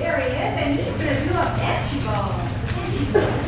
There he is, and he's going to do a bench ball.